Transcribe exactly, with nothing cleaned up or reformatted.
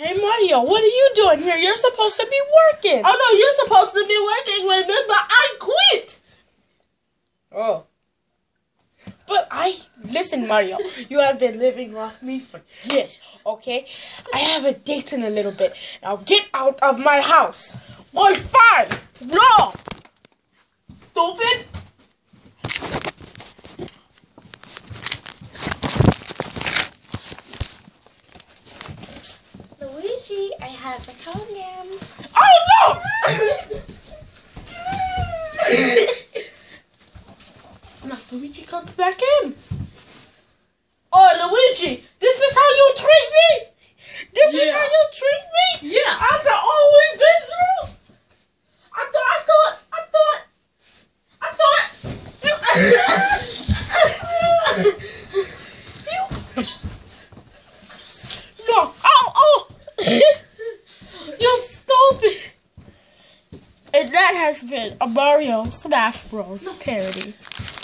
Hey Mario, what are you doing here? You're supposed to be working. Oh no, you're supposed to be working. Remember, I quit. Oh. But I, listen Mario, you have been living off me for years, okay? I have a date in a little bit. Now get out of my house. Or fine. No. Stupid. Luigi, I have the condoms. Oh no! Now Luigi comes back in. Oh, Luigi, this is how you treat me? This Yeah. is how you treat me? Yeah. After all we've been through? I thought, I thought, I thought, I thought. You. No. Oh, oh. You stupid. And that has been a Mario Smash Bros. parody.